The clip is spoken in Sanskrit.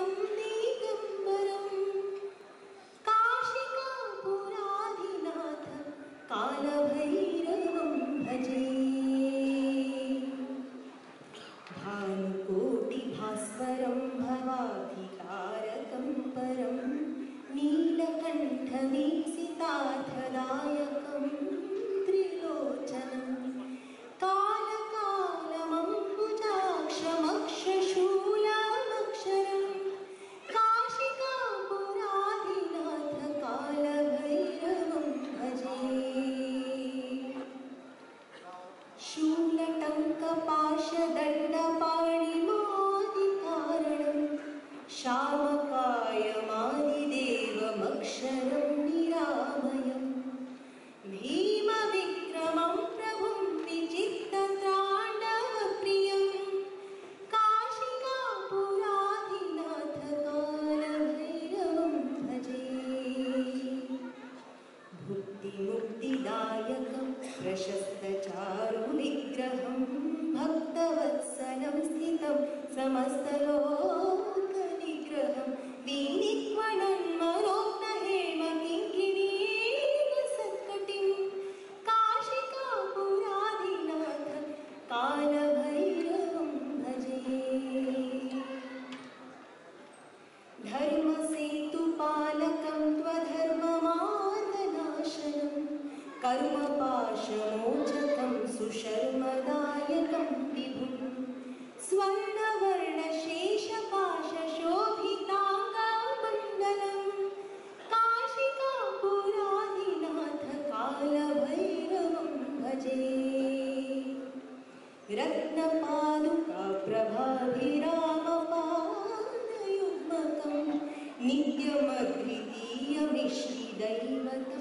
तं दिगम्बरम् काशिकापुराधिनाथ कालभैरवं भजे भानुकोटिभास्वरं भवाधिकारकं परं नीलकण्ठवीक्षितार्थदायकं त्रिलोचनं कालकालमम्बुजाक्षमक्षशूलमक्षरं काशिकापुराधिनाथ कालभैरवं भजे शूलटङ्कपाशदण्डपाणिमादिकारणं शामकायमादिदेवमक्षरं निरामयं भीमविक्रमं प्रभुं विचित्रताण्डवप्रियं काशिकापुराधिनाथ कालभैरवं भजे भुक्तिमुक्तिदायकं प्रशस्तचारुविग्रहं भक्तवत्सलं स्थितं समस्तलोकनिग्रहं विनिक्वणन्मनोज्ञहेमकिङ्किणीसत्कटिं काशिकापुराधिनाथ कालभैरवं भजे धर्मसेतुपालकं त्वधर्ममार्गनाशनं कर्मपाशमोचकं सुशर्मदायकं विभुं स्वर्णवर्णशेषपाशशोभिताङ्गमण्डलं काशिकापुराधिनाथ कालभैरवं भजे रत्नपादुकाप्रभाभिरामपादयुग्मकं नित्यमद्वितीयमिश्रिदैवतं